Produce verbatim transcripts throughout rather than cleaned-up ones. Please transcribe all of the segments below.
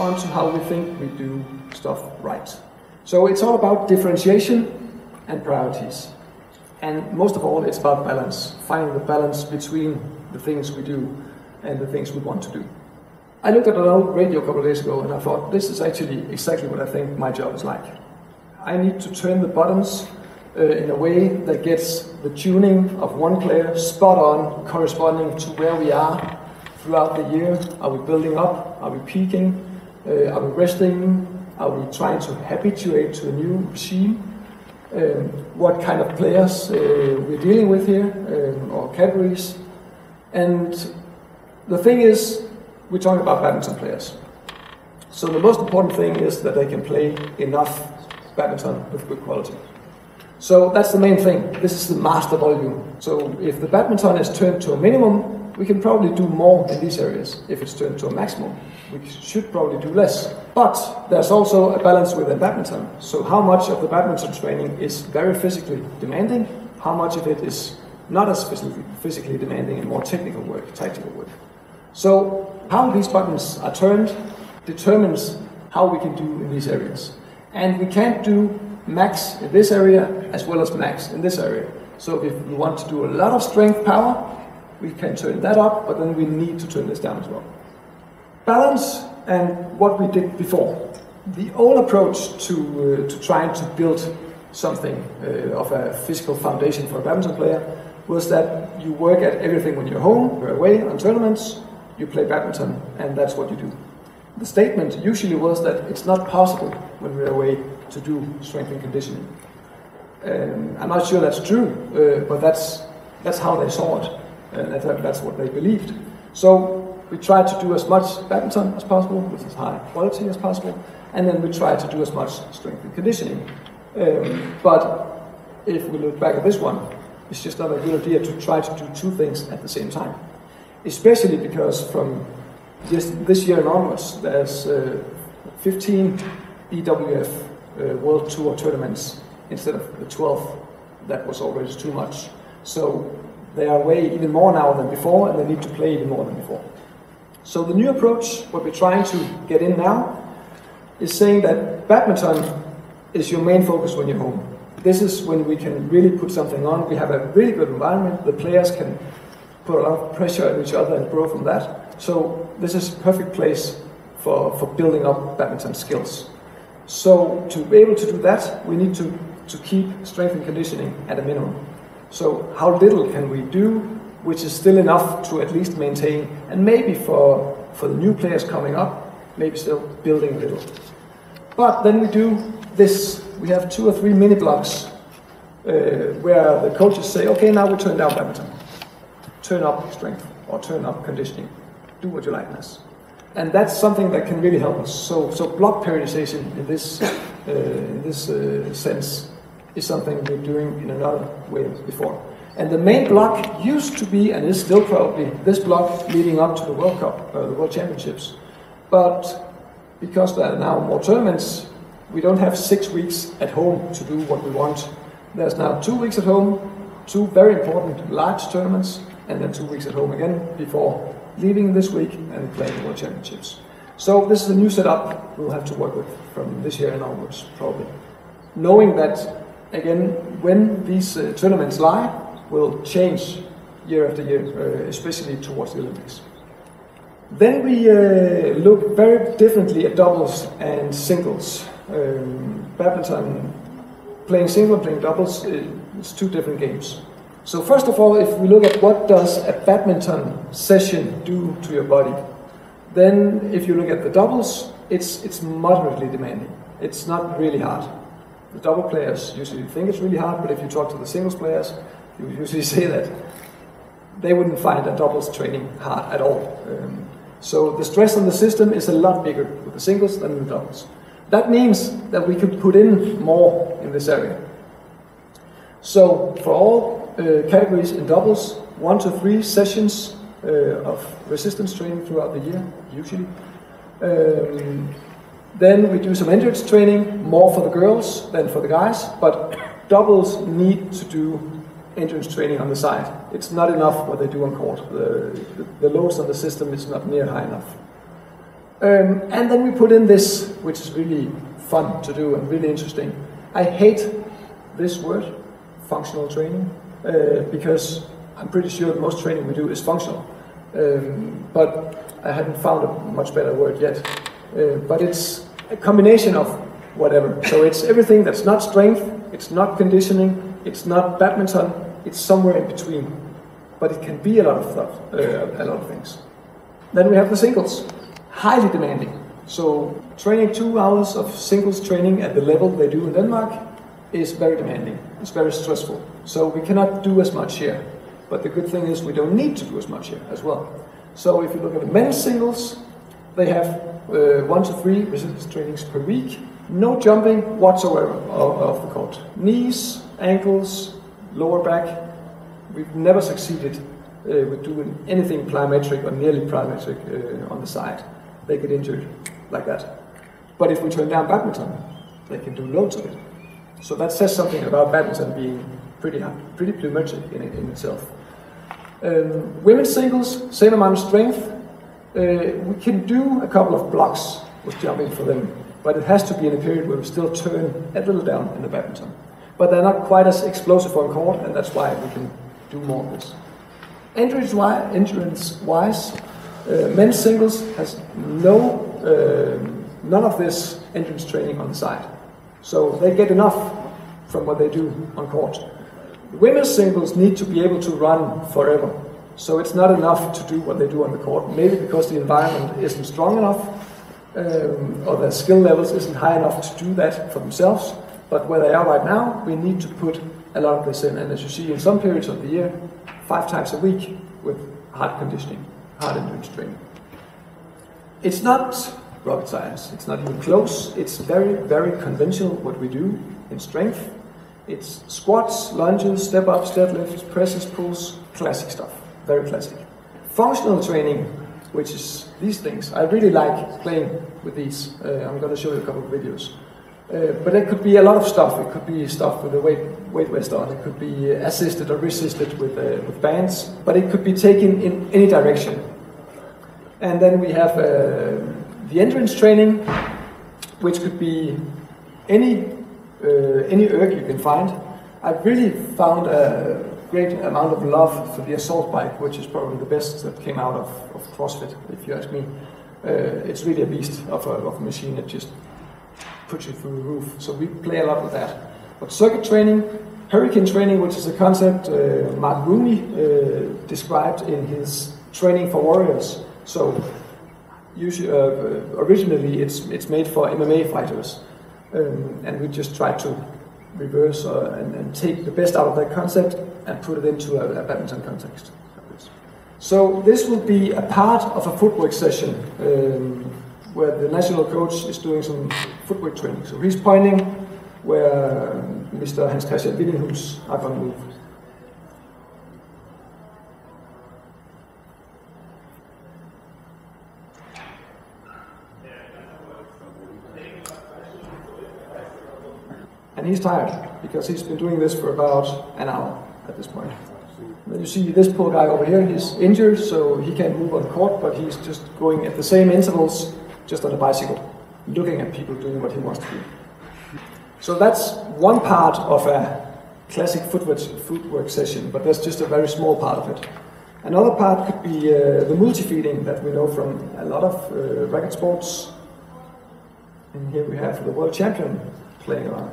down to how we think we do stuff right. So it's all about differentiation and priorities. And most of all, it's about balance, finding the balance between the things we do and the things we want to do. I looked at an old radio a couple of days ago and I thought, this is actually exactly what I think my job is like. I need to turn the buttons uh, in a way that gets the tuning of one player spot on, corresponding to where we are throughout the year. Are we building up? Are we peaking? Uh, are we resting? Are we trying to habituate to a new regime? Um, what kind of players uh, we're dealing with here, um, or categories. And the thing is, we're talking about badminton players. So the most important thing is that they can play enough badminton with good quality. So that's the main thing. This is the master volume. So if the badminton is turned to a minimum, we can probably do more in these areas. If it's turned to a maximum, we should probably do less. But there's also a balance within badminton. So how much of the badminton training is very physically demanding? How much of it is not as physically, physically demanding and more technical work, tactical work? So how these buttons are turned determines how we can do in these areas. And we can't do max in this area as well as max in this area. So if we want to do a lot of strength power, we can turn that up, but then we need to turn this down as well. Balance and what we did before. The old approach to, uh, to trying to build something uh, of a physical foundation for a badminton player was that you work at everything when you're home, you're away on tournaments, you play badminton, and that's what you do. The statement usually was that it's not possible when we're away to do strength and conditioning. Um, I'm not sure that's true, uh, but that's, that's how they saw it, and that's, that's what they believed. So we tried to do as much badminton as possible, with as high quality as possible, and then we tried to do as much strength and conditioning. Um, but if we look back at this one, it's just not a good idea to try to do two things at the same time. Especially because from just this year and onwards, there's uh, fifteen E W F uh, World Tour tournaments instead of the twelve. That was already too much. So they are way even more now than before, and they need to play even more than before. So the new approach, what we're trying to get in now, is saying that badminton is your main focus when you're home. This is when we can really put something on. We have a really good environment. The players can put a lot of pressure on each other and grow from that. So this is a perfect place for, for building up badminton skills. So to be able to do that, we need to, to keep strength and conditioning at a minimum. So how little can we do, which is still enough to at least maintain, and maybe for, for the new players coming up, maybe still building a little. But then we do this. We have two or three mini blocks uh, where the coaches say, okay, now we turn down badminton. Turn up strength or turn up conditioning. Do what you like in this. And that's something that can really help us. So, so block periodization in this, uh, in this uh, sense is something we're doing in another way before. And the main block used to be, and is still probably, this block leading up to the World Cup, uh, the World Championships. But because there are now more tournaments, we don't have six weeks at home to do what we want. There's now two weeks at home, two very important large tournaments, and then two weeks at home again before leaving this week and playing the World Championships. So this is a new setup we'll have to work with from this year and onwards, probably. Knowing that, again, when these uh, tournaments lie, will change year after year, uh, especially towards the Olympics. Then we uh, look very differently at doubles and singles. Um, badminton, playing single and playing doubles, it's two different games. So first of all, if we look at what does a badminton session do to your body, then if you look at the doubles, it's, it's moderately demanding. It's not really hard. The double players usually think it's really hard, but if you talk to the singles players, you usually say that they wouldn't find a doubles training hard at all. Um, so the stress on the system is a lot bigger with the singles than with the doubles. That means that we could put in more in this area. So for all uh, categories in doubles, one to three sessions uh, of resistance training throughout the year, usually. Um, then we do some endurance training, more for the girls than for the guys, but doubles need to do endurance training on the side. It's not enough what they do on court. The, the, the loads on the system is not near high enough. Um, and then we put in this, which is really fun to do and really interesting. I hate this word, functional training, uh, because I'm pretty sure most training we do is functional. Um, but I haven't found a much better word yet. Uh, but it's a combination of whatever. So it's everything that's not strength, it's not conditioning, it's not badminton, it's somewhere in between. But it can be a lot of stuff, uh, a lot of things. Then we have the singles, highly demanding. So training two hours of singles training at the level they do in Denmark is very demanding. It's very stressful. So we cannot do as much here. But the good thing is we don't need to do as much here as well. So if you look at the men's singles, they have uh, one to three resistance trainings per week. No jumping whatsoever of, of the court. Knees, ankles, lower back. We've never succeeded uh, with doing anything plyometric or nearly plyometric uh, on the side. They get injured like that. But if we turn down badminton, they can do loads of it. So that says something about badminton being pretty pretty plyometric in, in itself. Um, women's singles, same amount of strength. Uh, we can do a couple of blocks with jumping for them, but it has to be in a period where we still turn a little down in the badminton. But they're not quite as explosive on court, and that's why we can do more of this. Endurance-wise, endurance uh, men's singles has no, uh, none of this endurance training on the side. So they get enough from what they do on court. Women's singles need to be able to run forever. So it's not enough to do what they do on the court, maybe because the environment isn't strong enough, um, or their skill levels isn't high enough to do that for themselves. But where they are right now, we need to put a lot of this in. And as you see, in some periods of the year, five times a week with hard conditioning, hard endurance training. It's not rocket science. It's not even close. It's very, very conventional what we do in strength. It's squats, lunges, step-ups, deadlifts, presses, pulls, classic stuff. Very classic. Functional training, which is these things. I really like playing with these. Uh, I'm going to show you a couple of videos. Uh, but it could be a lot of stuff. It could be stuff with a weight, weight vest on. It could be assisted or resisted with, uh, with bands. But it could be taken in any direction. And then we have uh, the endurance training, which could be any uh, any erg you can find. I've really found a great amount of love for the assault bike, which is probably the best that came out of, of CrossFit, if you ask me. Uh, it's really a beast of a, of a machine that just puts you through the roof. So we play a lot with that. But circuit training, hurricane training, which is a concept uh, Mark Rooney uh, described in his Training for Warriors. So usually, uh, originally it's it's made for M M A fighters, um, and we just try to reverse uh, and, and take the best out of that concept and put it into a, a badminton context. So this will be a part of a footwork session um, where the national coach is doing some footwork training. So he's pointing where Mister Hans Christian Willinghus are going to move. And he's tired, because he's been doing this for about an hour at this point. Then you see this poor guy over here, he's injured, so he can't move on court, but he's just going at the same intervals, just on a bicycle, looking at people doing what he wants to do. So that's one part of a classic footwork, footwork session, but that's just a very small part of it. Another part could be uh, the multi-feeding that we know from a lot of uh, racket sports. And here we have the world champion playing around.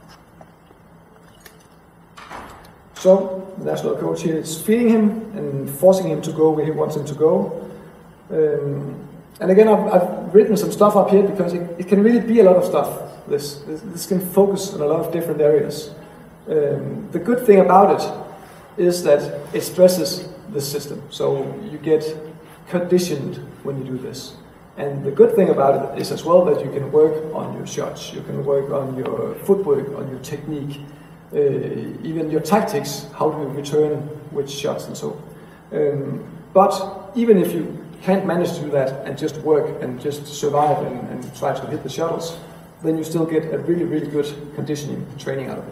So the national coach here is feeding him and forcing him to go where he wants him to go. Um, and again, I've, I've written some stuff up here because it, it can really be a lot of stuff. This, this, this can focus on a lot of different areas. Um, the good thing about it is that it stresses the system. So you get conditioned when you do this. And the good thing about it is as well that you can work on your shots, you can work on your footwork, on your technique, uh, even your tactics, how do you return which shots and so. Um, but even if you can't manage to do that and just work and just survive and, and try to hit the shuttles, then you still get a really, really good conditioning training out of it.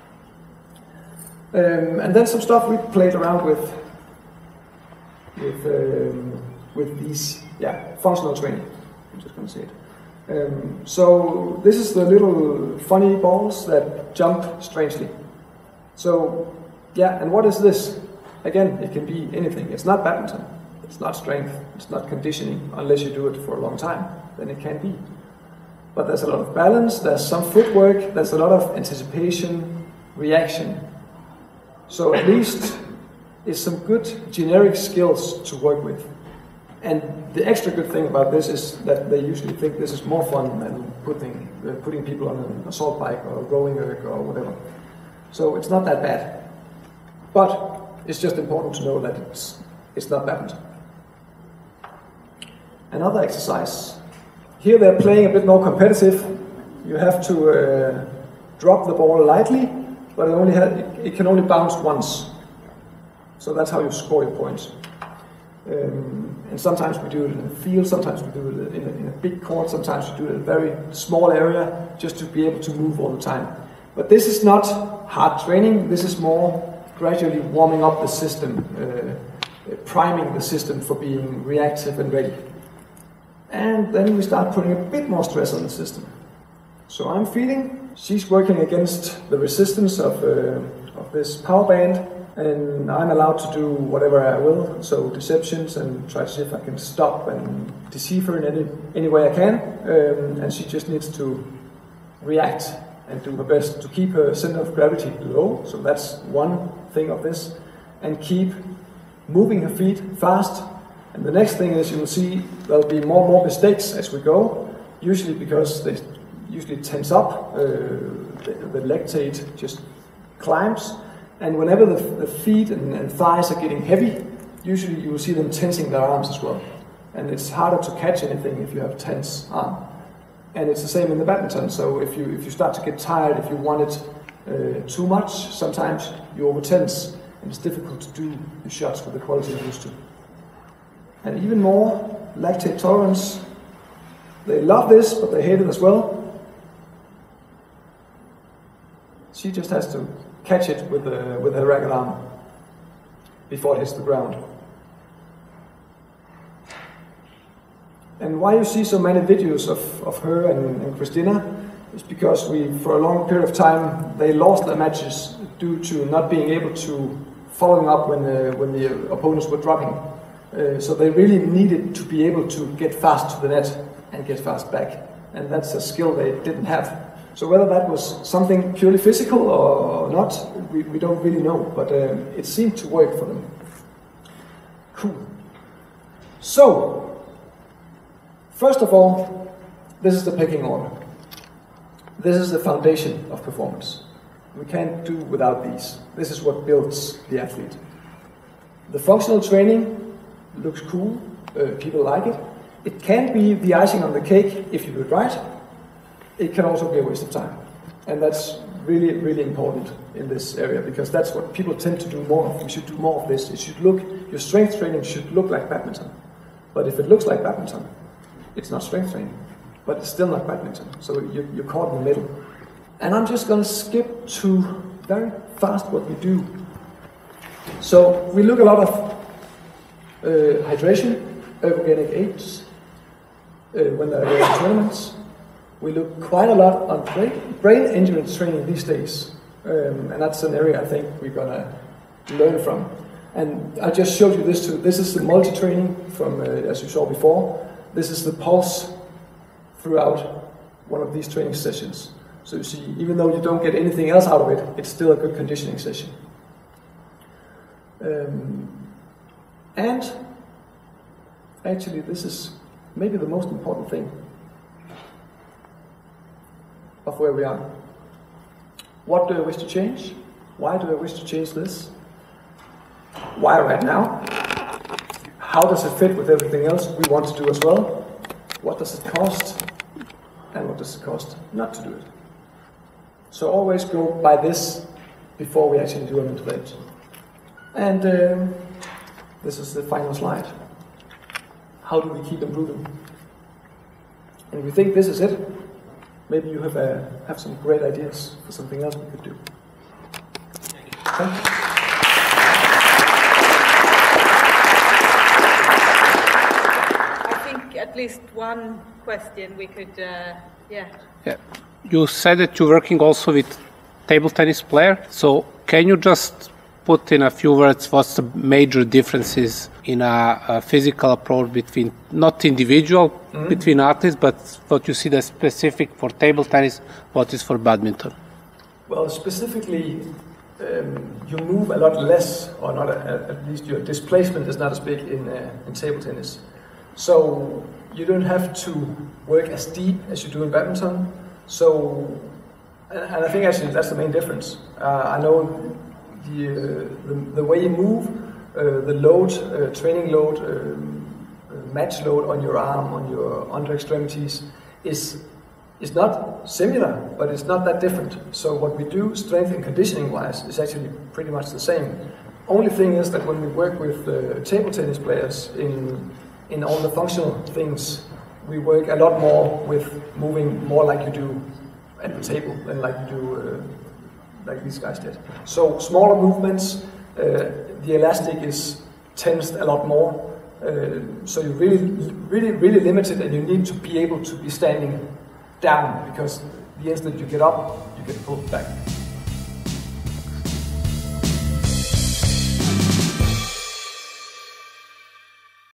Um, and then some stuff we played around with, with, um, with these, yeah, functional training. I'm just going to say it. Um, so this is the little funny balls that jump strangely. So yeah, and what is this? Again, it can be anything. It's not badminton. It's not strength. It's not conditioning, unless you do it for a long time. Then it can be. But there's a lot of balance. There's some footwork. There's a lot of anticipation, reaction. So at least it's some good generic skills to work with. And the extra good thing about this is that they usually think this is more fun than putting, uh, putting people on an assault bike or rowing erg or whatever. So it's not that bad. But it's just important to know that it's, it's not badminton. Another exercise. Here they're playing a bit more competitive. You have to uh, drop the ball lightly, but it, only has, it can only bounce once. So that's how you score your points. Um, and sometimes we do it in the field, sometimes we do it in a, in a big court, sometimes we do it in a very small area, just to be able to move all the time. But this is not hard training, this is more gradually warming up the system, uh, priming the system for being reactive and ready. And then we start putting a bit more stress on the system. So I'm feeling she's working against the resistance of, uh, of this power band, and I'm allowed to do whatever I will, so deceptions, and try to see if I can stop and deceive her in any, any way I can. Um, and she just needs to react and do her best to keep her center of gravity low. So that's one thing of this. And keep moving her feet fast. And the next thing is, you will see there'll be more and more mistakes as we go, usually because they usually tense up, uh, the, the lactate just climbs. And whenever the, the feet and, and thighs are getting heavy, usually you will see them tensing their arms as well. And it's harder to catch anything if you have a tense arm. And it's the same in the badminton. So if you if you start to get tired, if you want it uh, too much, sometimes you over tense, and it's difficult to do the shots with the quality you're used to. And even more, lactate tolerance. They love this, but they hate it as well. She just has to catch it with, the, with her racket arm before it hits the ground. And why you see so many videos of, of her and, and Christina is because we, for a long period of time, they lost their matches due to not being able to following up when the, when the opponents were dropping. Uh, so they really needed to be able to get fast to the net and get fast back. And that's a skill they didn't have. So whether that was something purely physical or not, we, we don't really know, but um, it seemed to work for them. Cool. So, first of all, this is the pecking order. This is the foundation of performance. We can't do without these. This is what builds the athlete. The functional training looks cool, uh, people like it. It can be the icing on the cake if you do it right. It can also be a waste of time. And that's really, really important in this area, because that's what people tend to do more of. We should do more of this. It should look, your strength training should look like badminton. But if it looks like badminton, it's not strength training, but it's still not badminton. So you're, you're caught in the middle. And I'm just going to skip to very fast what we do. So we look a lot of uh, hydration, ergogenic aids, uh, when there are tournaments. We look quite a lot on brain, brain endurance training these days. Um, and that's an area I think we're going to learn from. And I just showed you this too. This is the multi-training from, uh, as you saw before. This is the pulse throughout one of these training sessions. So you see, even though you don't get anything else out of it, it's still a good conditioning session. Um, and actually, this is maybe the most important thing of where we are. What do I wish to change? Why do I wish to change this? Why right now? How does it fit with everything else we want to do as well? What does it cost? And what does it cost not to do it? So always go by this before we actually do an intervention. And um, this is the final slide. How do we keep improving? And we think this is it. Maybe you have, uh, have some great ideas for something else we could do. Thank you. I think at at least one question we could, uh, yeah. Yeah. You said that you're working also with table tennis player. So can you just put in a few words what's the major differences in a, a physical approach between, not individual, mm-hmm. between athletes, but what you see that's specific for table tennis, what is for badminton? Well, specifically, um, you move a lot less, or not a, at least your displacement is not as big in, uh, in table tennis. So you don't have to work as deep as you do in badminton. So, and I think actually that's the main difference. Uh, I know the, uh, the, the way you move, uh, the load, uh, training load, uh, match load on your arm, on your under extremities is It's not similar, but it's not that different. So what we do, strength and conditioning wise, is actually pretty much the same. Only thing is that when we work with uh, table tennis players in, in all the functional things, we work a lot more with moving more like you do at the table than like you do uh, like these guys did. So smaller movements, uh, the elastic is tensed a lot more. Uh, so you're really, really, really limited, and you need to be able to be standing down, because the instant you get up, you get pulled back.